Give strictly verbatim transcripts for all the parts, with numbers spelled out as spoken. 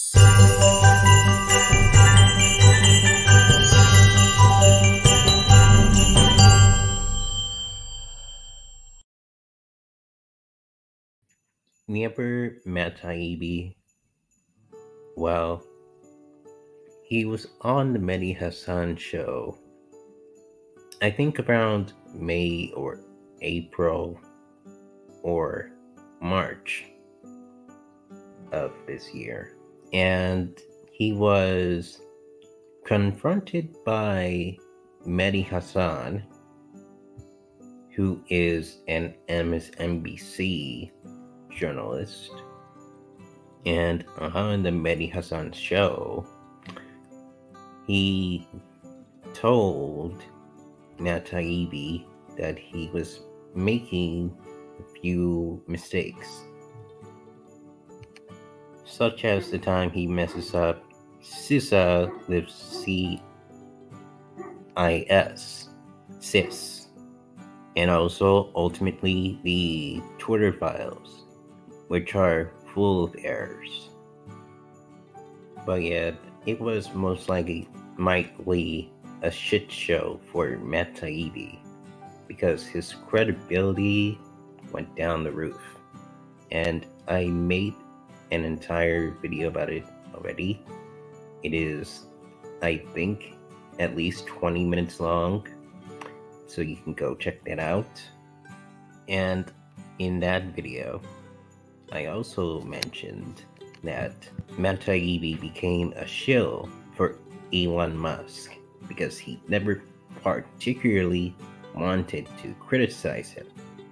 You ever met Taibbi? Well, he was on the Mehdi Hassan show, I think around May or April or March of this year. And he was confronted by Mehdi Hassan, who is an M S N B C journalist. And on the Mehdi Hassan show, he told Matt Taibbi that he was making a few mistakes, such as the time he messes up Sisa with C I S, cis, and also ultimately the Twitter files, which are full of errors. But yet, it was most likely likely a shit show for Matt Taibbi because his credibility went down the roof. And I made an entire video about it already. It is, I think, at least twenty minutes long, so you can go check that out. And in that video, I also mentioned that Matt Taibbi became a shill for Elon Musk because he never particularly wanted to criticize him.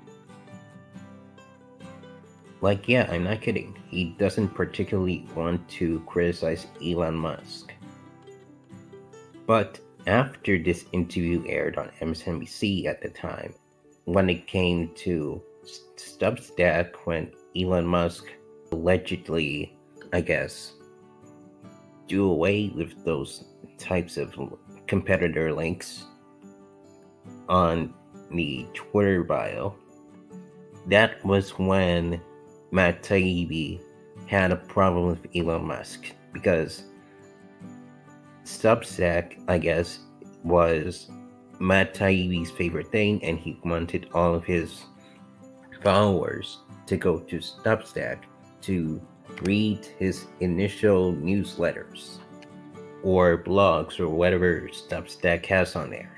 Like, yeah, I'm not kidding. He doesn't particularly want to criticize Elon Musk. But after this interview aired on M S N B C at the time, when it came to Substack, when Elon Musk allegedly, I guess, do away with those types of competitor links on the Twitter bio, that was when Matt Taibbi had a problem with Elon Musk, because Substack, I guess, was Matt Taibbi's favorite thing, and he wanted all of his followers to go to Substack to read his initial newsletters or blogs or whatever Substack has on there.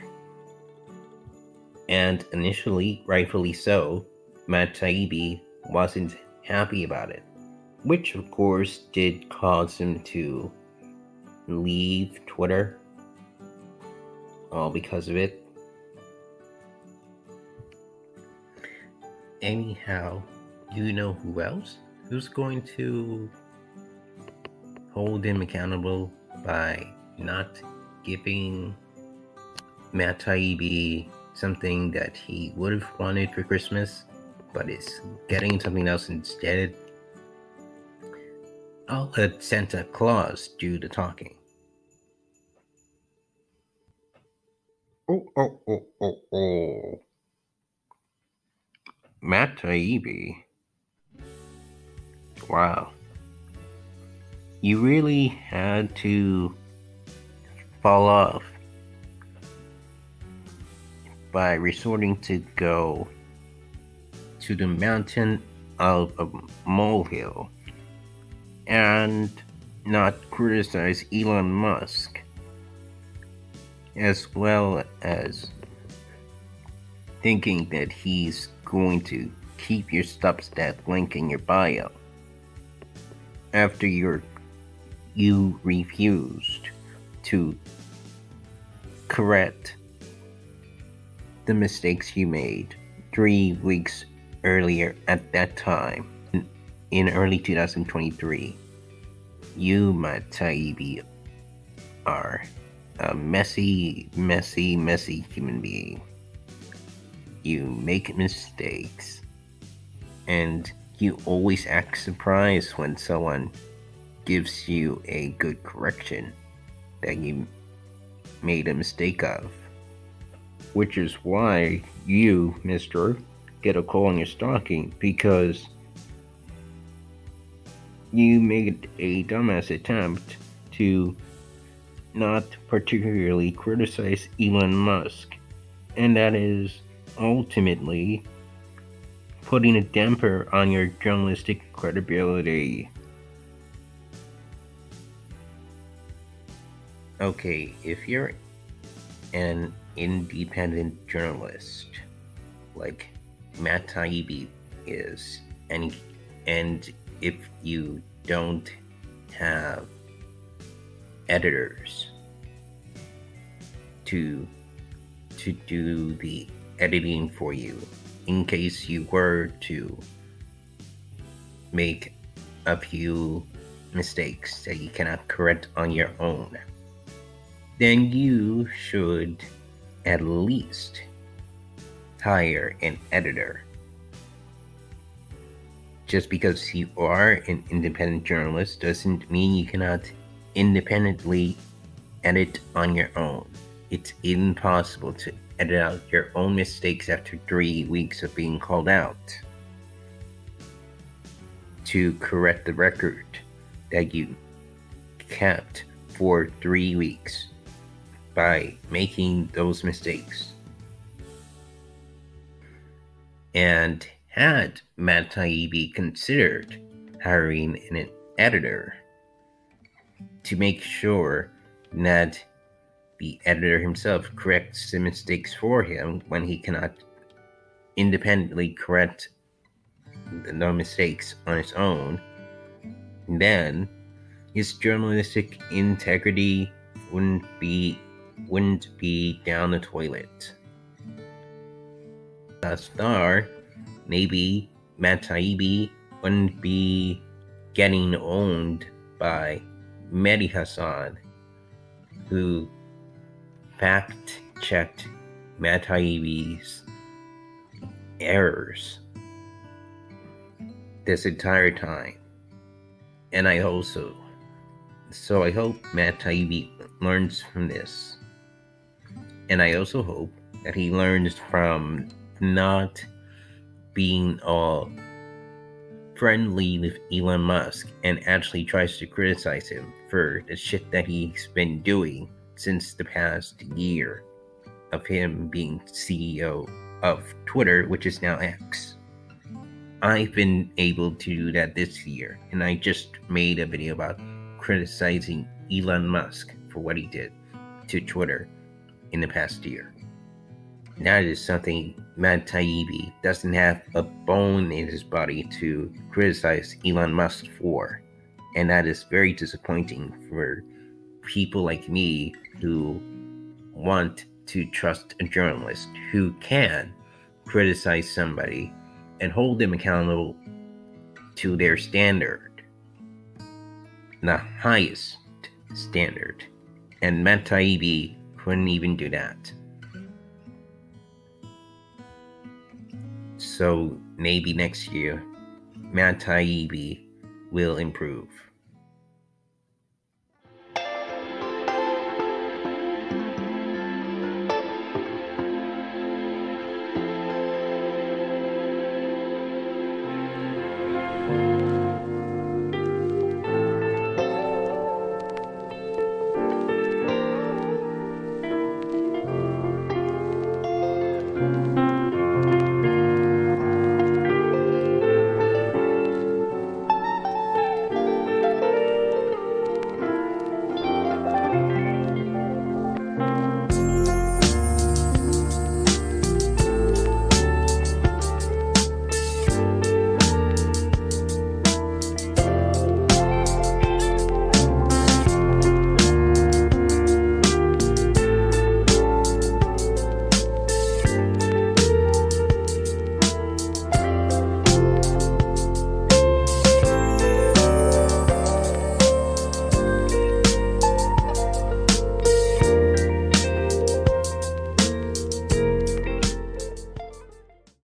And initially, rightfully so, Matt Taibbi wasn't happy about it, which of course did cause him to leave Twitter, all because of it. Anyhow, you know who else? Who's going to hold him accountable by not giving Matt Taibbi something that he would have wanted for Christmas, but is getting something else instead? I'll let Santa Claus do the talking. Oh, oh, oh, oh, oh. Matt Taibbi. Wow. You really had to fall off by resorting to go to the mountain of a molehill and not criticize Elon Musk, as well as thinking that he's going to keep your Substack link in your bio after you're, you refused to correct the mistakes you made three weeks earlier at that time, in, in early two thousand twenty-three. You, Matt Taibbi, are a messy, messy, messy human being. You make mistakes, and you always act surprised when someone gives you a good correction that you made a mistake of. Which is why you, mister, get a call on your stocking, because you made a dumbass attempt to not particularly criticize Elon Musk, and that is ultimately putting a damper on your journalistic credibility. Okay, if you're an independent journalist like Matt Taibbi is, and and if you don't have editors to to do the editing for you, in case you were to make a few mistakes that you cannot correct on your own, then you should at least hire an editor. Just because you are an independent journalist doesn't mean you cannot independently edit on your own. It's impossible to edit out your own mistakes after three weeks of being called out. To correct the record that you kept for three weeks by making those mistakes. And had Matt Taibbi considered hiring an editor to make sure that the editor himself corrects the mistakes for him when he cannot independently correct the mistakes on his own, then his journalistic integrity wouldn't be wouldn't be down the toilet. Thus far, maybe Matt Taibbi wouldn't be getting owned by Mehdi Hassan, who fact-checked Matt Taibbi's errors this entire time. And I also, so I hope Matt Taibbi learns from this. And I also hope that he learns from not being all friendly with Elon Musk and actually tries to criticize him for the shit that he's been doing since the past year of him being C E O of Twitter, which is now X. I've been able to do that this year, and I just made a video about criticizing Elon Musk for what he did to Twitter in the past year. That is something Matt Taibbi doesn't have a bone in his body to criticize Elon Musk for. And that is very disappointing for people like me who want to trust a journalist who can criticize somebody and hold them accountable to their standard, the highest standard. And Matt Taibbi couldn't even do that. So maybe next year, Matt Taibbi will improve.